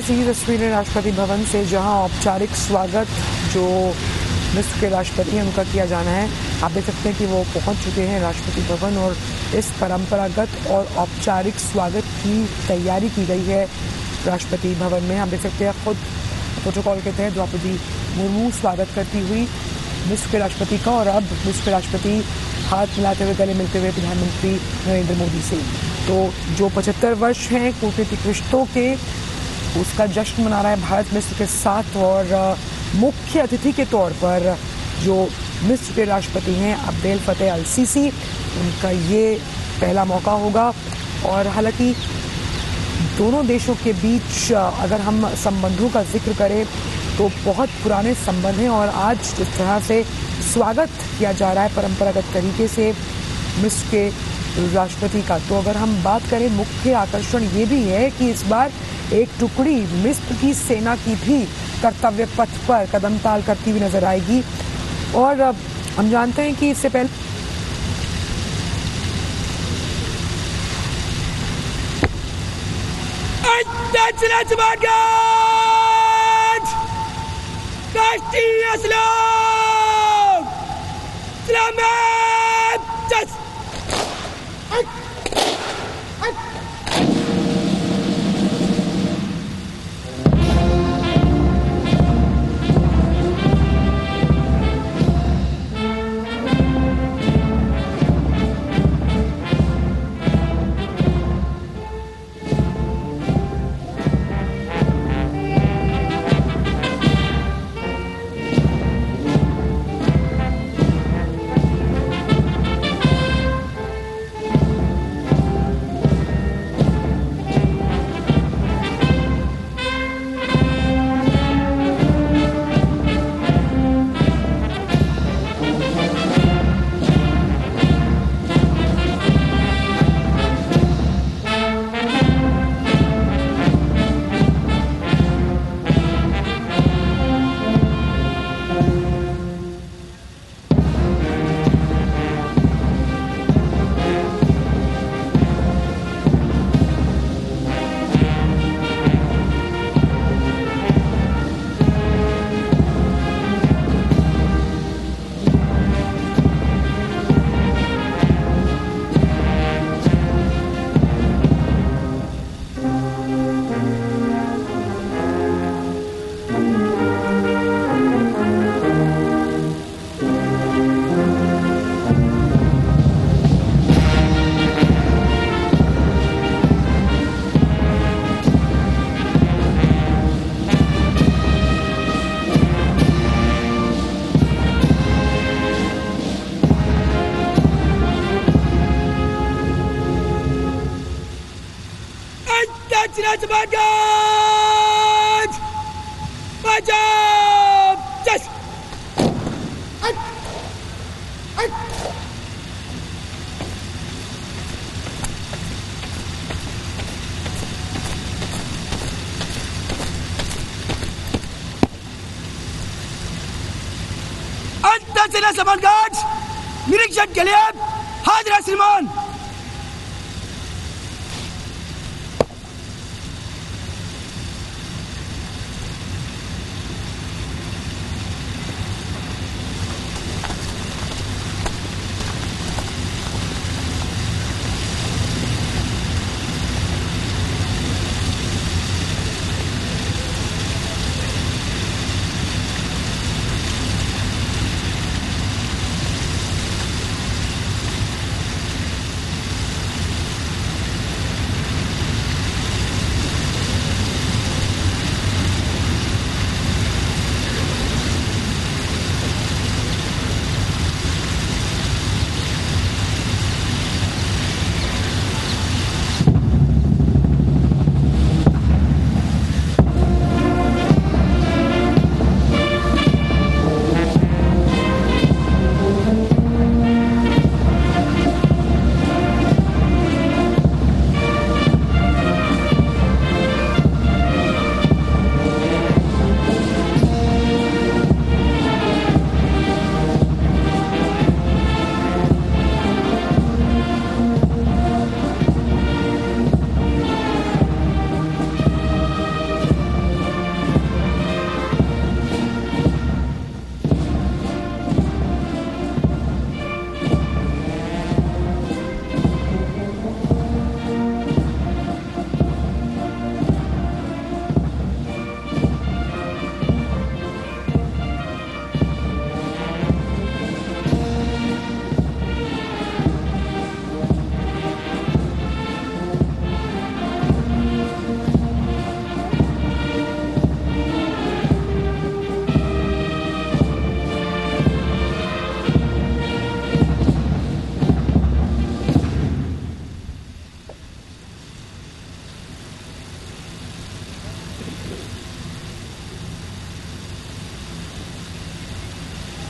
ताज़ी तस्वीरें राष्ट्रपति भवन से, जहां औपचारिक स्वागत जो मिस्र के राष्ट्रपति हैं उनका किया जाना है। आप देख सकते हैं कि वो पहुंच चुके हैं राष्ट्रपति भवन और इस परंपरागत और औपचारिक स्वागत की तैयारी की गई है राष्ट्रपति भवन में। आप देख सकते हैं खुद प्रोटोकॉल के तहत द्रौपदी मुर्मू स्वागत करती हुई मिस्र के राष्ट्रपति का, और अब मिस्र के राष्ट्रपति हाथ मिलाते हुए गले मिलते हुए प्रधानमंत्री नरेंद्र मोदी से। तो जो 75 वर्ष हैं कूटनीतिक रिश्तों के, उसका जश्न मना रहा है भारत मिस्र के साथ, और मुख्य अतिथि के तौर पर जो मिस्र के राष्ट्रपति हैं अब्देल फतेह अल सीसी, उनका ये पहला मौका होगा। और हालांकि दोनों देशों के बीच अगर हम संबंधों का जिक्र करें तो बहुत पुराने संबंध हैं, और आज जिस तरह से स्वागत किया जा रहा है परंपरागत तरीके से मिस्र के राष्ट्रपति का, तो अगर हम बात करें मुख्य आकर्षण ये भी है कि इस बार एक टुकड़ी मिस्र की सेना की भी कर्तव्य पथ पर कदमताल करती हुई नजर आएगी। और हम जानते हैं कि इससे पहले निरीक्षण के लिए हाजिर श्रीमान।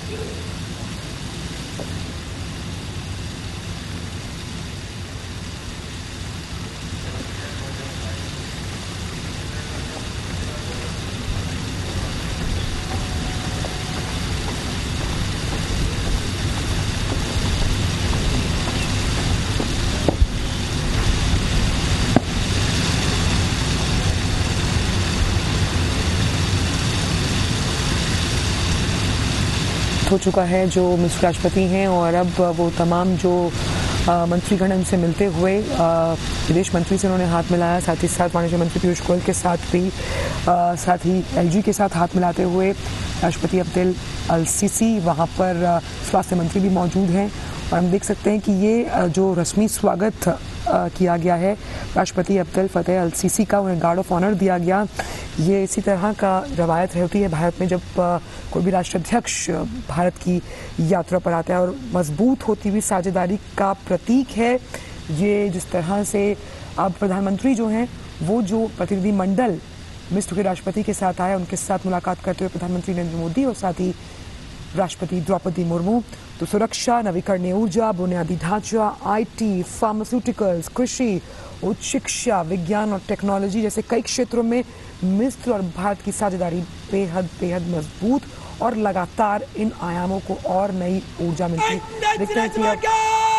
हो चुका है जो मिस्र राष्ट्रपति हैं और अब वो तमाम जो मंत्रीगण उनसे मिलते हुए विदेश मंत्री से उन्होंने हाथ मिलाया, साथ ही साथ वाणिज्य मंत्री पीयूष गोयल के साथ भी साथ ही एलजी के साथ हाथ मिलाते हुए राष्ट्रपति अब्देल अल सीसी, वहाँ पर स्वास्थ्य मंत्री भी मौजूद हैं और हम देख सकते हैं कि ये जो रस्मी स्वागत किया गया है राष्ट्रपति अब्देल फतेह अल सीसी का, उन्हें गार्ड ऑफ ऑनर दिया गया। ये इसी तरह का रवायत होती है भारत में जब कोई भी राष्ट्राध्यक्ष भारत की यात्रा पर आता है और मजबूत होती हुई साझेदारी का प्रतीक है ये। जिस तरह से अब प्रधानमंत्री जो हैं वो जो प्रतिनिधि मंडल मिस्र के राष्ट्रपति के साथ आया, उनके साथ मुलाकात करते हुए प्रधानमंत्री नरेंद्र मोदी और साथ ही राष्ट्रपति द्रौपदी मुर्मू, तो सुरक्षा, नवीकरणीय ऊर्जा, बुनियादी ढांचा, आईटी, फार्मास्यूटिकल्स, कृषि, उच्च शिक्षा, विज्ञान और टेक्नोलॉजी जैसे कई क्षेत्रों में मिस्र और भारत की साझेदारी बेहद मजबूत और लगातार इन आयामों को और नई ऊर्जा मिलती दिखते हैं कि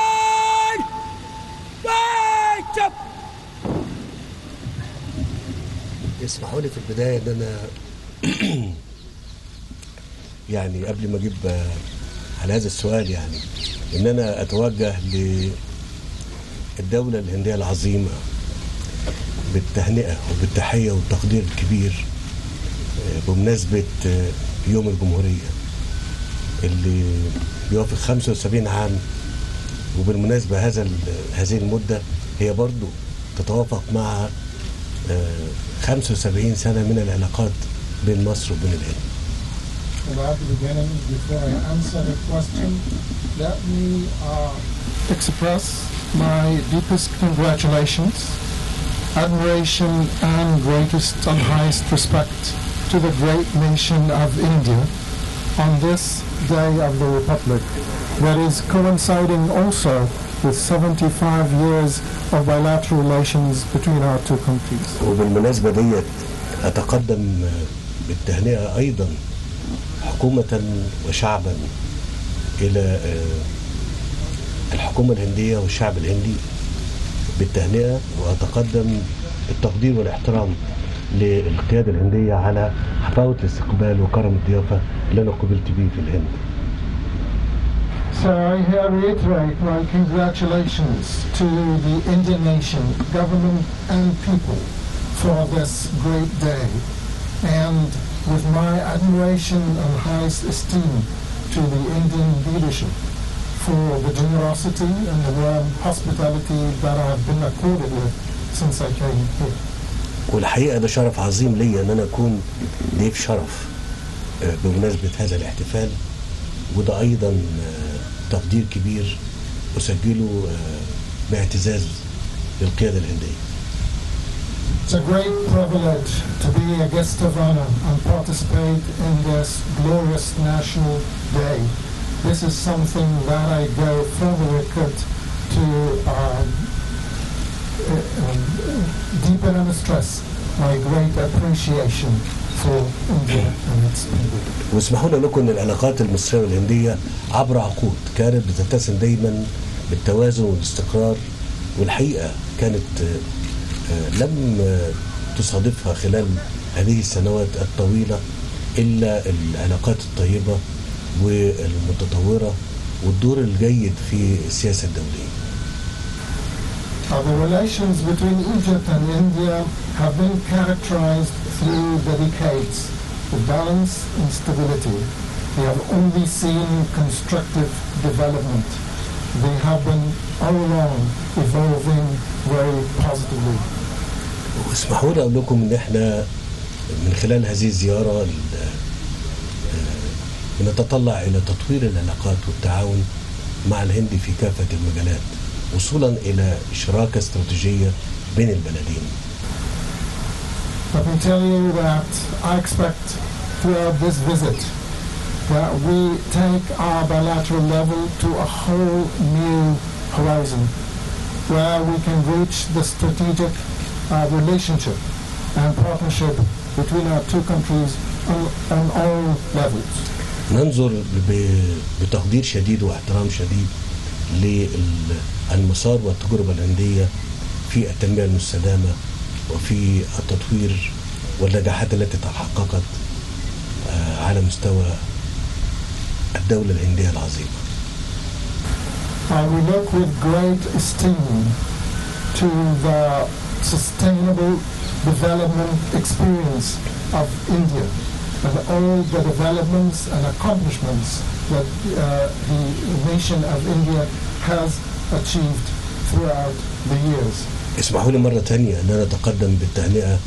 اسمحوا لي في البداية ان انا يعني قبل ما اجيب على هذا السؤال يعني ان انا اتوجه للدولة الهندية العظيمة بالتهنئة وبالتحية والتقدير الكبير بمناسبة يوم الجمهورية اللي بيوافق 75 عام، وبالمناسبة هذه المدة هي برضو تتوافق مع 75 سنة من العلاقات بين مصر وبين الهند. Well, at the beginning, before I answer the question, let me express my deepest congratulations, admiration and greatest and highest respect to the great nation of India on this day of the Republic that is coinciding also with 75 years of bilateral relations between our two countries. وبالمناسبة ديت أتقدم بالتهنئة أيضا حكومة وشعبا إلى الحكومة الهندية والشعب الهندي بالتهنئة، وأتقدم التقدير والاحترام للقيادة الهندية على حفاوة الاستقبال وكرم الضيافة اللي أنا قبلت به في الهند. So I here reiterate my congratulations to the Indian nation, government and people for this great day, and with my admiration and highest esteem to the Indian leadership for the generosity and the warm hospitality that I have been accorded with since I came here. والحقيقة ده شرف عظيم لي أن أنا أكون ضيف شرف بمناسبة هذا الاحتفال، وده أيضا تقدير كبير أسجله باعتزاز للقيادة الهندية. It's a great privilege to be a guest of honor and participate in this glorious national day. This is something that I go for the record to deepen and stress my great appreciation for India and its people. واسمحوا لي لكم ان العلاقات المصريه والهنديه عبر عقود كانت بتتسم دايما بالتوازن والاستقرار، والحقيقه كانت لم تصادفها خلال هذه السنوات الطويله الا العلاقات الطيبه والمتطوره والدور الجيد في السياسه الدوليه. The relations between Egypt and India have been characterized through the decades with balance and stability. We have only seen constructive development. They have been all along evolving very positively. واسمحوا لي اقول لكم ان احنا من خلال هذه الزياره بنتطلع الى تطوير العلاقات والتعاون مع الهند في كافه المجالات، وصولا الى شراكه استراتيجيه بين البلدين. Let me tell you that I expect throughout this visit that we take our bilateral level to a whole new horizon where we can reach the strategic relationship and partnership between our two countries on all levels. ننظر بتقدير شديد واحترام شديد للمسار والتجربة الهندية في التنمية المستدامة وفي التطوير والنجاحات التي تحققت على مستوى الدولة الهندية العظيمة. We look with great esteem to the sustainable development experience of India and all the developments and accomplishments that the nation of India has achieved throughout the years. اسمحوا لي مرة تانية أن أنا أتقدم بالتهنئة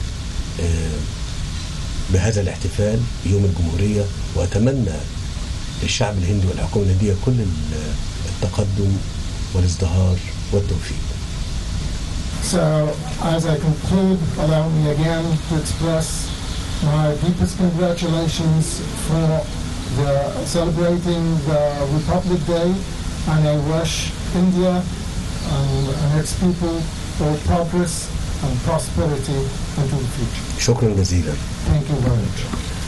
بهذا الاحتفال يوم الجمهورية، وأتمنى للشعب الهندي والحكومة الهندية كل التقدم والازدهار والتوفيق. So, as I conclude, allow me again to express my deepest congratulations for celebrating the Republic Day, and I wish India and its people all progress and prosperity into the future. شكرا جزيلا. Thank you very much.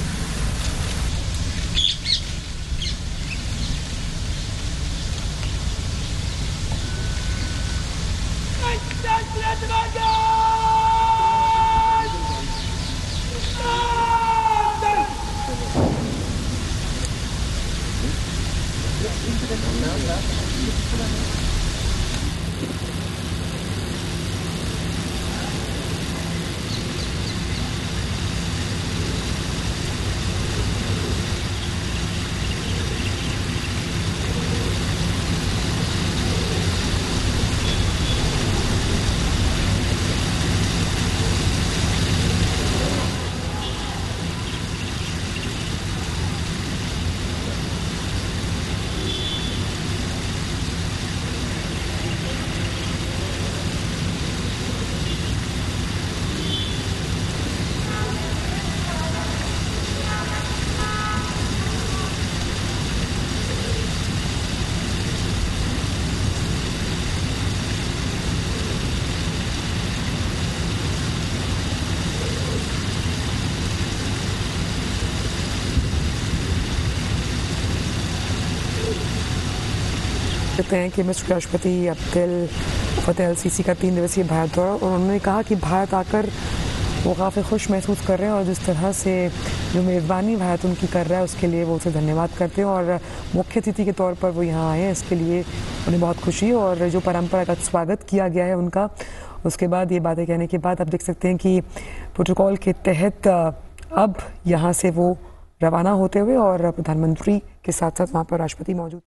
कहते हैं कि मिस्र राष्ट्रपति अब्दुल फतेह अल CC का 3 दिवसीय भारत दौरा, और उन्होंने कहा कि भारत आकर वो काफ़ी खुश महसूस कर रहे हैं और जिस तरह से जो मेज़बानी भारत उनकी कर रहा है उसके लिए वो उसे धन्यवाद करते हैं, और मुख्य अतिथि के तौर पर वो यहाँ आए हैं इसके लिए उन्हें बहुत खुशी है। और जो परंपरागत स्वागत किया गया है उनका, उसके बाद ये बातें कहने के बाद आप देख सकते हैं कि प्रोटोकॉल के तहत अब यहाँ से वो रवाना होते हुए और प्रधानमंत्री के साथ साथ वहाँ पर राष्ट्रपति मौजूद